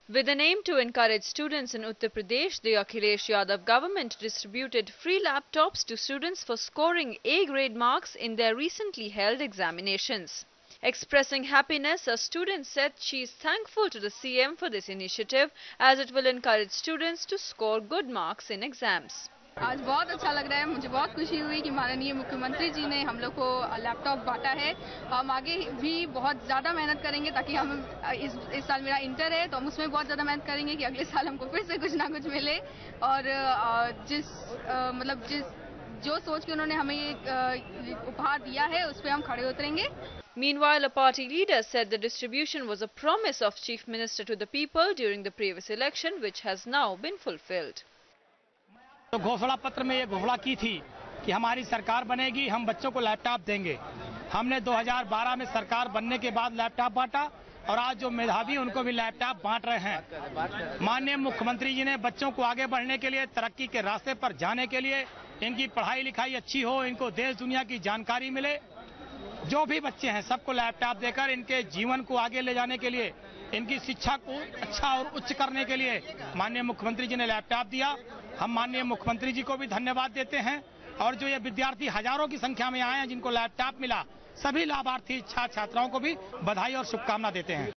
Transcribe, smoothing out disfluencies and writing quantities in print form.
With an aim to encourage students in Uttar Pradesh, the Akhilesh Yadav government distributed free laptops to students for scoring A-grade marks in their recently held examinations. Expressing happiness, a student said she is thankful to the CM for this initiative as it will encourage students to score good marks in exams. आज बहुत अच्छा लग रहा है, मुझे बहुत खुशी हुई कि माननीय मुख्यमंत्री जी ने हम लोग को लैपटॉप बांटा है। हम आगे भी बहुत ज़्यादा मेहनत करेंगे ताकि हम इस साल मेरा इंटर है तो हम उसमें बहुत ज़्यादा मेहनत करेंगे कि अगले साल हमको फिर से कुछ ना कुछ मिले और जो सोच के उन्होंने हमें ये उपहार दिया है उस पर हम खड़े उतरेंगे। Meanwhile, a party leader said the distribution was a promise of Chief Minister to the people during the previous election, which has now been fulfilled. तो घोषणा पत्र में ये घोषणा की थी कि हमारी सरकार बनेगी, हम बच्चों को लैपटॉप देंगे। हमने 2012 में सरकार बनने के बाद लैपटॉप बांटा और आज जो मेधावी उनको भी लैपटॉप बांट रहे हैं। माननीय मुख्यमंत्री जी ने बच्चों को आगे बढ़ने के लिए, तरक्की के रास्ते पर जाने के लिए, इनकी पढ़ाई लिखाई अच्छी हो, इनको देश दुनिया की जानकारी मिले, जो भी बच्चे हैं सबको लैपटॉप देकर इनके जीवन को आगे ले जाने के लिए, इनकी शिक्षा को अच्छा और उच्च करने के लिए माननीय मुख्यमंत्री जी ने लैपटॉप दिया। हम माननीय मुख्यमंत्री जी को भी धन्यवाद देते हैं और जो ये विद्यार्थी हजारों की संख्या में आए हैं जिनको लैपटॉप मिला, सभी लाभार्थी छात्र छात्राओं को भी बधाई और शुभकामना देते हैं।